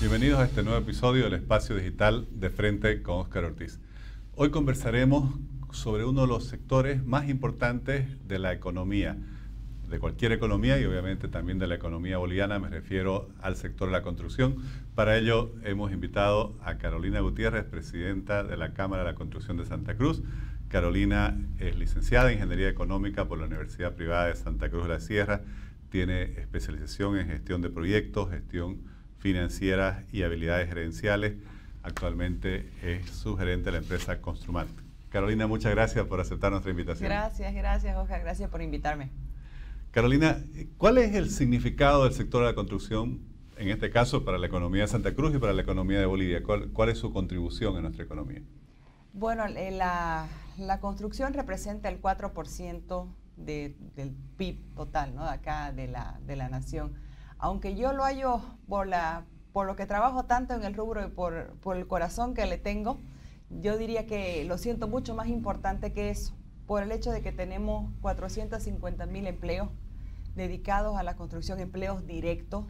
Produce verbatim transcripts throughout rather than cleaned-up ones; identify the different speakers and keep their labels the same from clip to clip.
Speaker 1: Bienvenidos a este nuevo episodio del Espacio Digital de Frente con Óscar Ortiz. Hoy conversaremos sobre uno de los sectores más importantes de la economía, de cualquier economía y obviamente también de la economía boliviana. Me refiero al sector de la construcción. Para ello hemos invitado a Carolina Gutiérrez, presidenta de la Cámara de la Construcción de Santa Cruz. Carolina es licenciada en Ingeniería Económica por la Universidad Privada de Santa Cruz de la Sierra. Tiene especialización en gestión de proyectos, gestión financiera y habilidades gerenciales. Actualmente es subgerente de la empresa Construmat. Carolina, muchas gracias por aceptar nuestra invitación.
Speaker 2: Gracias, gracias, Oscar. Gracias por invitarme.
Speaker 1: Carolina, ¿cuál es el significado del sector de la construcción, en este caso para la economía de Santa Cruz y para la economía de Bolivia? ¿Cuál, cuál es su contribución en nuestra economía?
Speaker 2: Bueno, la, la construcción representa el cuatro por ciento de, del P I B total, ¿no? De acá, de la, de la nación. Aunque yo lo hallo por, la, por lo que trabajo tanto en el rubro y por, por el corazón que le tengo, yo diría que lo siento mucho más importante que eso, por el hecho de que tenemos cuatrocientos cincuenta mil empleos dedicados a la construcción, empleos directos.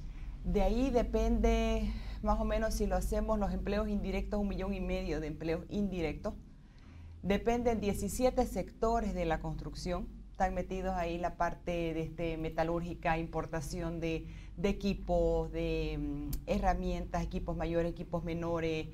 Speaker 2: De ahí depende más o menos, si lo hacemos los empleos indirectos, un millón y medio de empleos indirectos. Dependen diecisiete sectores de la construcción. Están metidos ahí la parte de este, metalúrgica, importación de, de equipos, de um, herramientas, equipos mayores, equipos menores.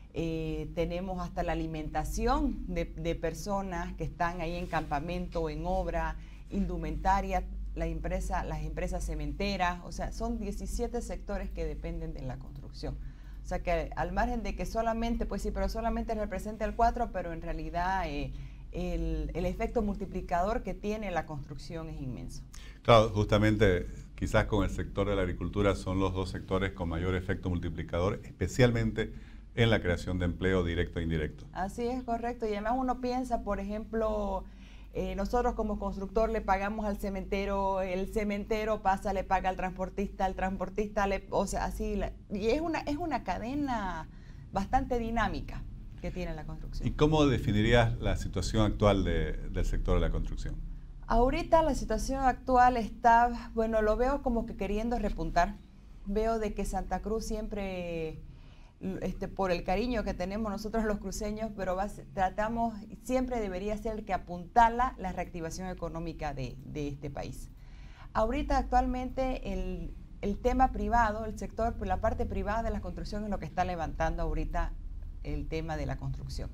Speaker 2: Eh, tenemos hasta la alimentación de, de personas que están ahí en campamento, en obra, indumentaria, la empresa, las empresas cementeras. O sea, son diecisiete sectores que dependen de la construcción. O sea que al margen de que solamente, pues sí, pero solamente representa el cuatro, pero en realidad eh, el, el efecto multiplicador que tiene la construcción es inmenso.
Speaker 1: Claro, justamente quizás con el sector de la agricultura son los dos sectores con mayor efecto multiplicador, especialmente en la creación de empleo directo e indirecto.
Speaker 2: Así es, correcto. Y además uno piensa, por ejemplo, eh, nosotros como constructor le pagamos al cementero, el cementero pasa, le paga al transportista, el transportista, le, o sea, así. La, y es una, es una cadena bastante dinámica que tiene la construcción.
Speaker 1: ¿Y cómo definirías la situación actual de, del sector de la construcción?
Speaker 2: Ahorita la situación actual está, bueno, lo veo como que queriendo repuntar. Veo de que Santa Cruz siempre, este, por el cariño que tenemos nosotros los cruceños, pero va, tratamos, siempre debería ser que apuntala la reactivación económica de, de este país. Ahorita actualmente el, el tema privado, el sector, la parte privada de la construcción es lo que está levantando ahorita el tema de la construcción.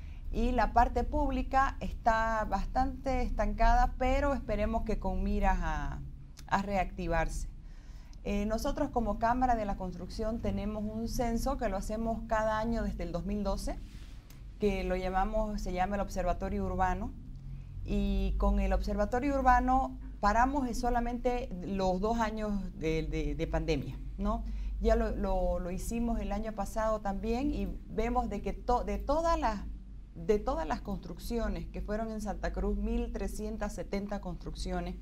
Speaker 2: Y la parte pública está bastante estancada, pero esperemos que con miras a, a reactivarse. Eh, nosotros como Cámara de la Construcción tenemos un censo que lo hacemos cada año desde el dos mil doce, que lo llamamos, se llama el Observatorio Urbano, y con el Observatorio Urbano paramos solamente los dos años de, de, de pandemia, ¿no? Ya lo, lo, lo hicimos el año pasado también y vemos de que to, de, todas las, de todas las construcciones que fueron en Santa Cruz, mil trescientas setenta construcciones,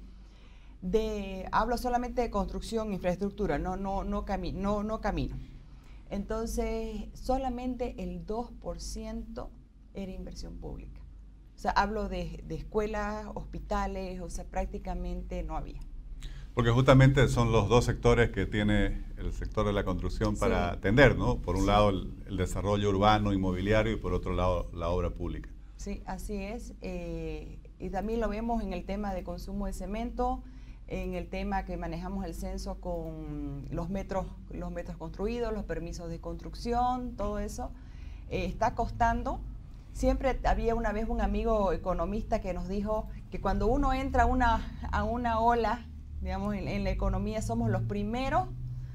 Speaker 2: de, hablo solamente de construcción, infraestructura, no, no, no, cami no, no camino. Entonces, solamente el dos por ciento era inversión pública. O sea, hablo de, de escuelas, hospitales, o sea, prácticamente no había.
Speaker 1: Porque justamente son los dos sectores que tiene el sector de la construcción para sí. atender, ¿no? Por un sí. lado el, el desarrollo urbano, inmobiliario, y por otro lado la obra pública.
Speaker 2: Sí, así es. Eh, y también lo vemos en el tema de consumo de cemento, en el tema que manejamos el censo con los metros, los metros construidos, los permisos de construcción, todo eso. Eh, está costando. Siempre había una vez un amigo economista que nos dijo que cuando uno entra a una, a una ola, digamos, en, en la economía somos los primeros,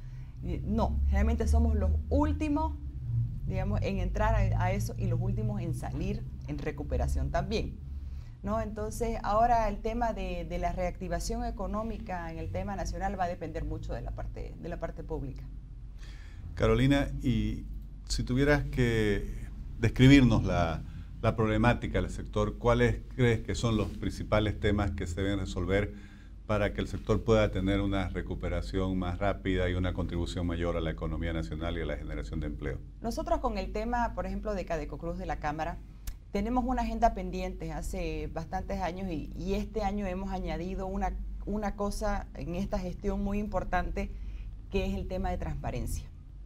Speaker 2: no, realmente somos los últimos, digamos, en entrar a, a eso y los últimos en salir en recuperación también, ¿no? Entonces, ahora el tema de, de la reactivación económica en el tema nacional va a depender mucho de la parte, de la parte pública.
Speaker 1: Carolina, y si tuvieras que describirnos la, la problemática del sector, ¿cuáles crees que son los principales temas que se deben resolver para que el sector pueda tener una recuperación más rápida y una contribución mayor a la economía nacional y a la generación de empleo?
Speaker 2: Nosotros con el tema, por ejemplo, de Cadeco Cruz de la Cámara, tenemos una agenda pendiente hace bastantes años y, y este año hemos añadido una, una cosa en esta gestión muy importante, que es el tema de transparencia.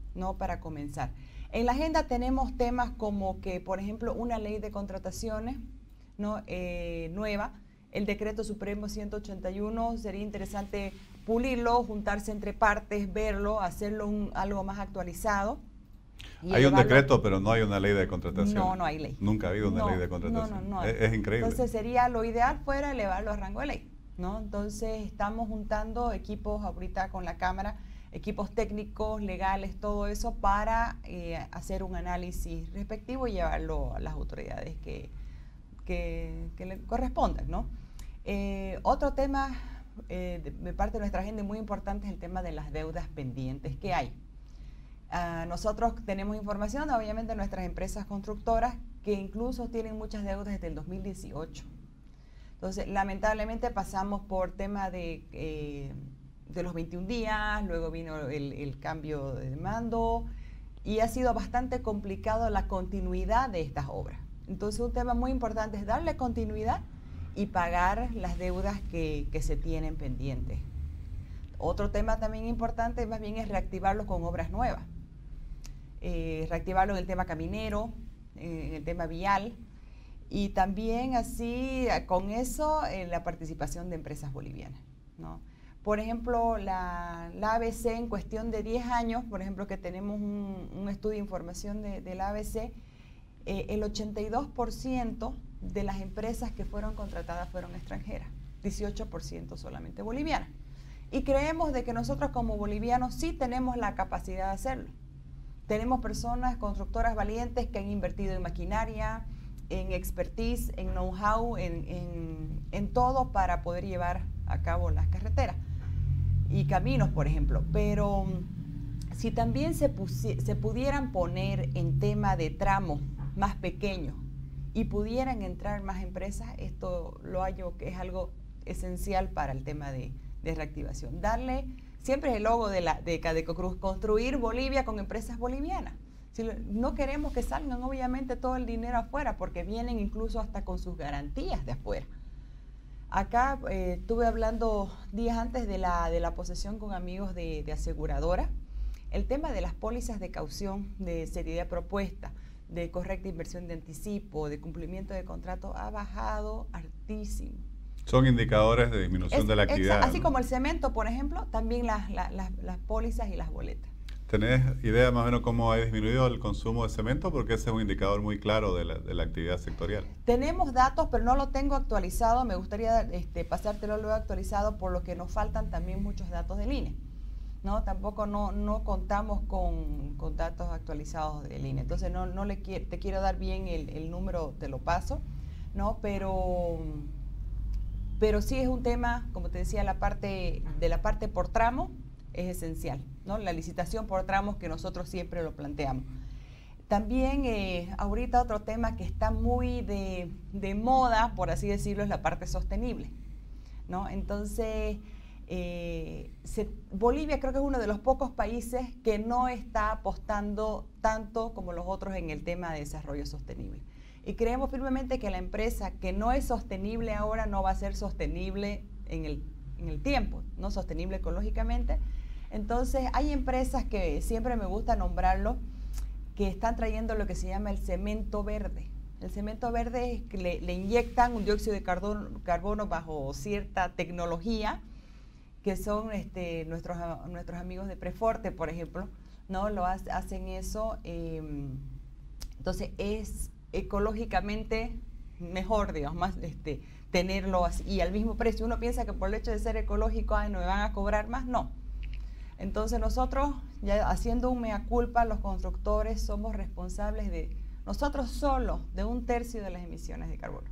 Speaker 2: ¿no? Para comenzar. En la agenda tenemos temas como que, por ejemplo, una ley de contrataciones, ¿no? eh, nueva, el decreto supremo ciento ochenta y uno, sería interesante pulirlo, juntarse entre partes, verlo, hacerlo un, algo más actualizado.
Speaker 1: Hay un decreto, pero no hay una ley de contratación.
Speaker 2: No, no hay ley.
Speaker 1: Nunca ha habido una
Speaker 2: no,
Speaker 1: ley de contratación.
Speaker 2: No, no, no
Speaker 1: es, es increíble.
Speaker 2: Entonces sería, lo ideal fuera elevarlo a rango de ley, ¿no? Entonces estamos juntando equipos ahorita con la Cámara, equipos técnicos, legales, todo eso para eh, hacer un análisis respectivo y llevarlo a las autoridades que, que, que le correspondan, ¿no? Eh, otro tema eh, de, de parte de nuestra agenda muy importante es el tema de las deudas pendientes que hay. Uh, nosotros tenemos información, obviamente, de nuestras empresas constructoras que incluso tienen muchas deudas desde el dos mil dieciocho. Entonces, lamentablemente pasamos por tema de, eh, de los veintiún días, luego vino el, el cambio de mando y ha sido bastante complicado la continuidad de estas obras. Entonces, un tema muy importante es darle continuidad y pagar las deudas que, que se tienen pendientes. Otro tema también importante más bien es reactivarlos con obras nuevas. Eh, reactivarlo en el tema caminero, eh, en el tema vial y también así con eso eh, la participación de empresas bolivianas, ¿no? Por ejemplo, la, la A B C en cuestión de diez años, por ejemplo que tenemos un, un estudio de información de, de la A B C, eh, el ochenta y dos por ciento de las empresas que fueron contratadas fueron extranjeras, dieciocho por ciento solamente bolivianas. Y creemos de que nosotros como bolivianos sí tenemos la capacidad de hacerlo. Tenemos personas, constructoras valientes que han invertido en maquinaria, en expertise, en know-how, en, en, en todo para poder llevar a cabo las carreteras y caminos, por ejemplo. Pero si también se, se pudieran poner en tema de tramos más pequeños y pudieran entrar más empresas, esto lo hallo que es algo esencial para el tema de, de reactivación. Darle... Siempre es el logo de, la, de Cadeco Cruz, construir Bolivia con empresas bolivianas. Si lo, no queremos que salgan obviamente todo el dinero afuera, porque vienen incluso hasta con sus garantías de afuera. Acá eh, estuve hablando días antes de la, de la posesión con amigos de, de aseguradora. El tema de las pólizas de caución, de seriedad propuesta, de correcta inversión de anticipo, de cumplimiento de contrato, ha bajado altísimo.
Speaker 1: Son indicadores de disminución
Speaker 2: es,
Speaker 1: de la actividad.
Speaker 2: Así
Speaker 1: ¿no?
Speaker 2: como el cemento, por ejemplo, también las, las, las, las pólizas y las boletas.
Speaker 1: ¿Tenés idea más o menos cómo ha disminuido el consumo de cemento? Porque ese es un indicador muy claro de la, de la actividad sectorial.
Speaker 2: Tenemos datos, pero no lo tengo actualizado. Me gustaría este, pasártelo luego actualizado, por lo que nos faltan también muchos datos del I N E. ¿No? Tampoco no, no contamos con, con datos actualizados del I N E. Entonces, no, no le te quiero dar bien el, el número, te lo paso, ¿no? Pero... Pero sí es un tema, como te decía, la parte de la parte por tramo es esencial, ¿no? La licitación por tramos que nosotros siempre lo planteamos. También eh, ahorita otro tema que está muy de, de moda, por así decirlo, es la parte sostenible, ¿no? Entonces, eh, se, Bolivia creo que es uno de los pocos países que no está apostando tanto como los otros en el tema de desarrollo sostenible. Y creemos firmemente que la empresa que no es sostenible ahora no va a ser sostenible en el, en el tiempo, no sostenible ecológicamente. Entonces hay empresas que siempre me gusta nombrarlo, que están trayendo lo que se llama el cemento verde. El cemento verde es que le, le inyectan un dióxido de carbono, carbono bajo cierta tecnología, que son este, nuestros, nuestros amigos de Preforte, por ejemplo, ¿no? Lo hace, hacen eso. Eh, entonces es ecológicamente mejor, digamos, más este, tenerlo así y al mismo precio. Uno piensa que por el hecho de ser ecológico, ay, no me van a cobrar más, no. Entonces nosotros, ya haciendo un mea culpa, los constructores somos responsables de, nosotros solo, de un tercio de las emisiones de carbono.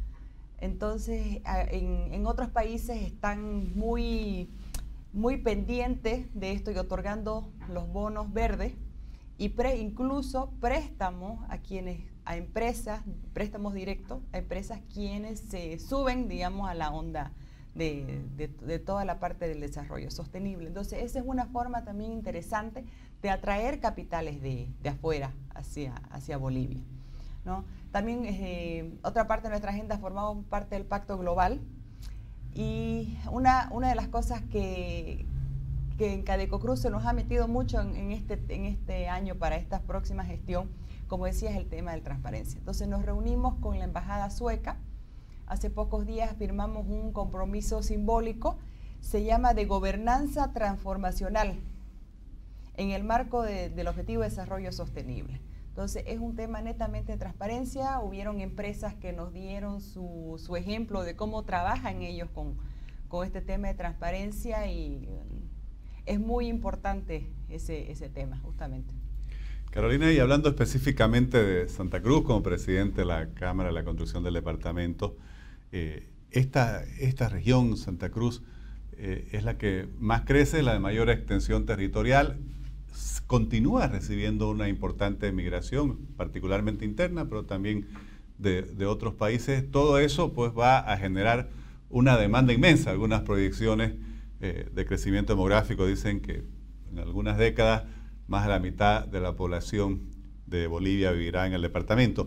Speaker 2: Entonces, en, en otros países están muy, muy pendientes de esto y otorgando los bonos verdes y pre, incluso préstamos a quienes a empresas, préstamos directos a empresas quienes se suben, digamos, a la onda de, de, de toda la parte del desarrollo sostenible. Entonces, esa es una forma también interesante de atraer capitales de, de afuera hacia, hacia Bolivia, ¿no? También eh, otra parte de nuestra agenda formamos parte del Pacto Global y una, una de las cosas que, que en Cadecocruz se nos ha metido mucho en, en, este, en este año para esta próxima gestión, como decía, es el tema de transparencia. Entonces nos reunimos con la embajada sueca. Hace pocos días firmamos un compromiso simbólico, se llama de gobernanza transformacional, en el marco de, del Objetivo de Desarrollo Sostenible. Entonces es un tema netamente de transparencia. Hubieron empresas que nos dieron su, su ejemplo de cómo trabajan ellos con, con este tema de transparencia y es muy importante ese, ese tema, justamente.
Speaker 1: Carolina, y hablando específicamente de Santa Cruz como presidente de la Cámara de la Construcción del Departamento, eh, esta, esta región, Santa Cruz, eh, es la que más crece, la de mayor extensión territorial, continúa recibiendo una importante migración, particularmente interna, pero también de, de otros países. Todo eso pues va a generar una demanda inmensa. Algunas proyecciones eh, de crecimiento demográfico dicen que en algunas décadas más de la mitad de la población de Bolivia vivirá en el departamento.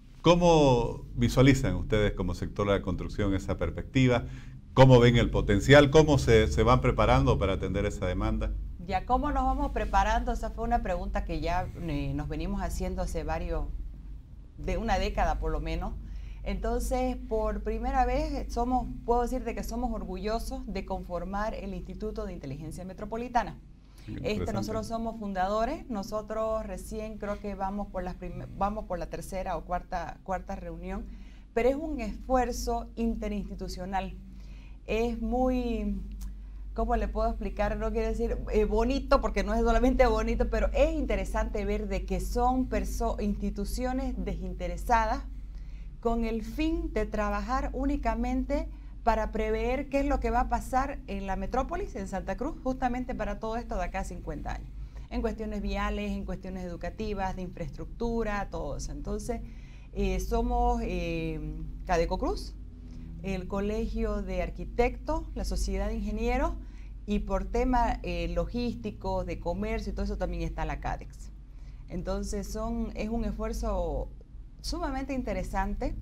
Speaker 1: ¿Cómo visualizan ustedes como sector de la construcción esa perspectiva? ¿Cómo ven el potencial? ¿Cómo se, se van preparando para atender esa demanda?
Speaker 2: Ya, ¿cómo nos vamos preparando? Esa fue una pregunta que ya eh, nos venimos haciendo hace varios, de una década por lo menos. Entonces, por primera vez, somos, puedo decirte que somos orgullosos de conformar el Instituto de Inteligencia Metropolitana. Este, nosotros somos fundadores, nosotros recién creo que vamos por, las vamos por la tercera o cuarta, cuarta reunión, pero es un esfuerzo interinstitucional. Es muy, ¿cómo le puedo explicar? No quiero decir eh, bonito, porque no es solamente bonito, pero es interesante ver de que son instituciones desinteresadas con el fin de trabajar únicamente para prever qué es lo que va a pasar en la metrópolis, en Santa Cruz, justamente para todo esto de acá a cincuenta años, en cuestiones viales, en cuestiones educativas, de infraestructura, todo eso. Entonces, eh, somos eh, Cadecocruz, el Colegio de Arquitectos, la Sociedad de Ingenieros, y por tema eh, logístico, de comercio y todo eso también está la CADEX. Entonces, son, es un esfuerzo sumamente interesante.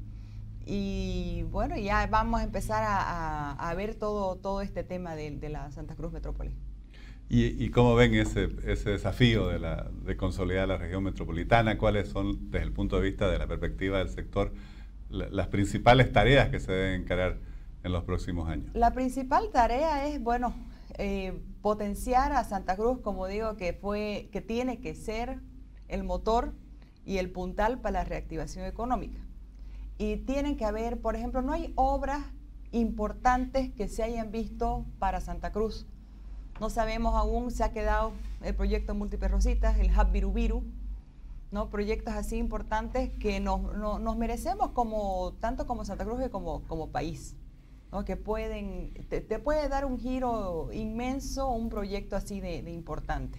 Speaker 2: Y bueno, ya vamos a empezar a, a, a ver todo, todo este tema de, de la Santa Cruz Metrópoli.
Speaker 1: ¿Y, y cómo ven ese, ese desafío de, la, de consolidar la región metropolitana? ¿Cuáles son, desde el punto de vista de la perspectiva del sector, la, las principales tareas que se deben encarar en los próximos años?
Speaker 2: La principal tarea es, bueno, eh, potenciar a Santa Cruz, como digo, que, fue, que tiene que ser el motor y el puntal para la reactivación económica. Y tienen que haber, por ejemplo, no hay obras importantes que se hayan visto para Santa Cruz. No sabemos aún, se ha quedado el proyecto Múltiples Rositas, el Hub Virubiru, ¿no? Proyectos así importantes que nos, no, nos merecemos como, tanto como Santa Cruz como, como país, ¿no? Que pueden, te, te puede dar un giro inmenso un proyecto así de, de importante.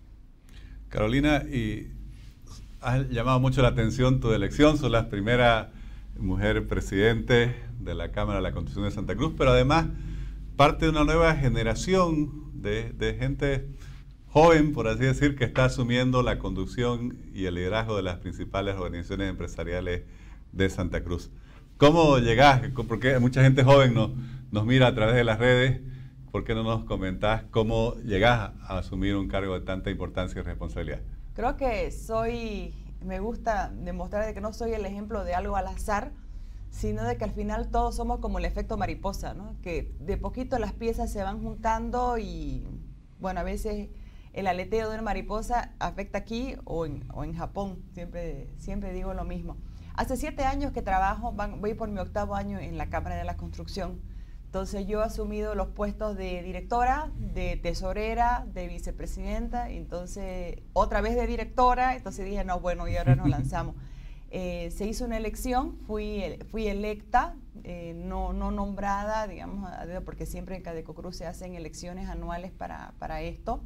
Speaker 1: Carolina, y has llamado mucho la atención tu elección, son las primeras mujer presidente de la Cámara de la Construcción de Santa Cruz, pero además parte de una nueva generación de, de gente joven, por así decir, que está asumiendo la conducción y el liderazgo de las principales organizaciones empresariales de Santa Cruz. ¿Cómo llegás? Porque mucha gente joven nos, nos mira a través de las redes. ¿Por qué no nos comentás cómo llegás a asumir un cargo de tanta importancia y responsabilidad?
Speaker 2: Creo que soy... Me gusta demostrar de que no soy el ejemplo de algo al azar, sino de que al final todos somos como el efecto mariposa, ¿no? Que de poquito las piezas se van juntando y, bueno, a veces el aleteo de una mariposa afecta aquí o en, o en Japón, siempre, siempre digo lo mismo. Hace siete años que trabajo, van, voy por mi octavo año en la Cámara de la Construcción. Entonces yo he asumido los puestos de directora, de tesorera, de vicepresidenta, entonces otra vez de directora, entonces dije, no, bueno, y ahora nos lanzamos. Eh, se hizo una elección, fui, fui electa, eh, no, no nombrada, digamos, porque siempre en Cadecocruz se hacen elecciones anuales para, para esto.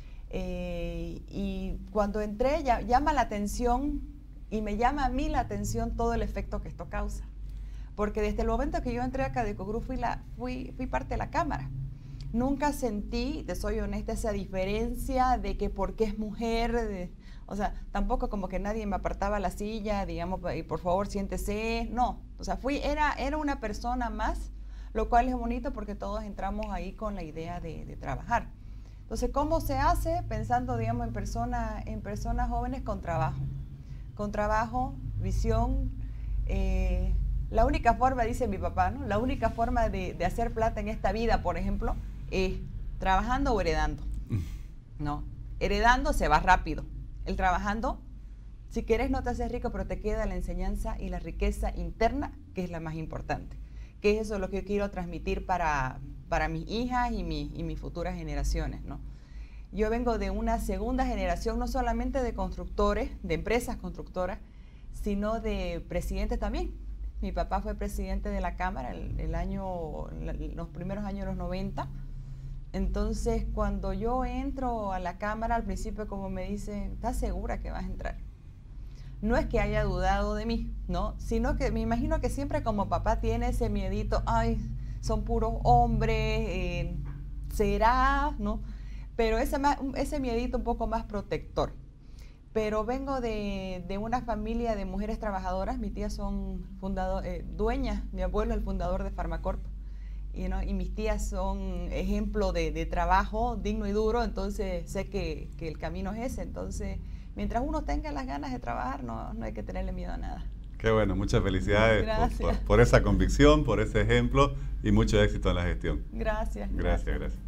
Speaker 2: Eh, y cuando entré ya, llama la atención, y me llama a mí la atención todo el efecto que esto causa. Porque desde el momento que yo entré a Cadecocruz fui, la, fui, fui parte de la Cámara. Nunca sentí, te soy honesta, esa diferencia de que porque es mujer, de, o sea, tampoco como que nadie me apartaba la silla, digamos, y por favor siéntese, no. O sea, fui, era, era una persona más, lo cual es bonito porque todos entramos ahí con la idea de, de trabajar. Entonces, ¿cómo se hace? Pensando, digamos, en, persona, en personas jóvenes con trabajo. Con trabajo, visión. Eh, la única forma, dice mi papá, ¿no? La única forma de, de hacer plata en esta vida, por ejemplo, es trabajando o heredando. No, heredando se va rápido. El trabajando, si quieres no te haces rico, pero te queda la enseñanza y la riqueza interna, que es la más importante. Que es eso lo que yo quiero transmitir para, para mis hijas y, mi, y mis futuras generaciones, ¿no? Yo vengo de una segunda generación, no solamente de constructores, de empresas constructoras, sino de presidentes también. Mi papá fue presidente de la Cámara el, el año, los primeros años de los noventa. Entonces, cuando yo entro a la Cámara, al principio como me dicen, ¿estás segura que vas a entrar? No es que haya dudado de mí, ¿no? Sino que me imagino que siempre como papá tiene ese miedito, ay, son puros hombres, eh, será, ¿no? Pero ese, ese miedito un poco más protector. Pero vengo de, de una familia de mujeres trabajadoras, mis tías son fundador, eh, dueñas, mi abuelo es el fundador de Farmacorp, y, ¿no? y mis tías son ejemplo de, de trabajo digno y duro, entonces sé que, que el camino es ese, entonces mientras uno tenga las ganas de trabajar, no, no hay que tenerle miedo a nada.
Speaker 1: Qué bueno, muchas felicidades por, por, por esa convicción, por ese ejemplo y mucho éxito en la gestión.
Speaker 2: Gracias.
Speaker 1: Gracias, gracias. gracias.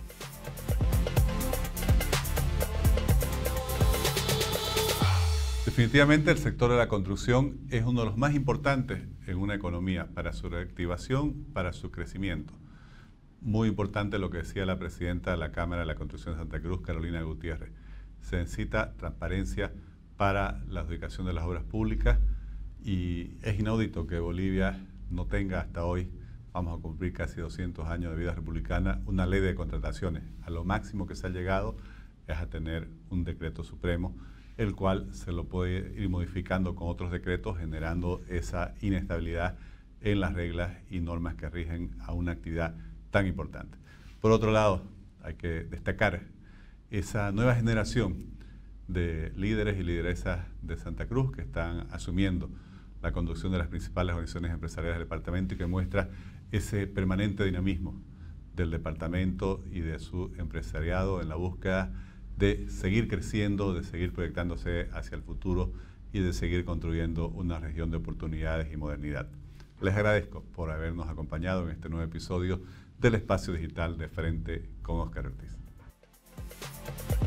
Speaker 1: Definitivamente el sector de la construcción es uno de los más importantes en una economía para su reactivación, para su crecimiento. Muy importante lo que decía la presidenta de la Cámara de la Construcción de Santa Cruz, Carolina Gutiérrez. Se necesita transparencia para la adjudicación de las obras públicas y es inaudito que Bolivia no tenga hasta hoy, vamos a cumplir casi doscientos años de vida republicana, una ley de contrataciones. A lo máximo que se ha llegado es a tener un decreto supremo, el cual se lo puede ir modificando con otros decretos, generando esa inestabilidad en las reglas y normas que rigen a una actividad tan importante. Por otro lado, hay que destacar esa nueva generación de líderes y lideresas de Santa Cruz que están asumiendo la conducción de las principales organizaciones empresariales del departamento y que muestra ese permanente dinamismo del departamento y de su empresariado en la búsqueda de seguir creciendo, de seguir proyectándose hacia el futuro y de seguir construyendo una región de oportunidades y modernidad. Les agradezco por habernos acompañado en este nuevo episodio del Espacio Digital de Frente con Óscar Ortiz.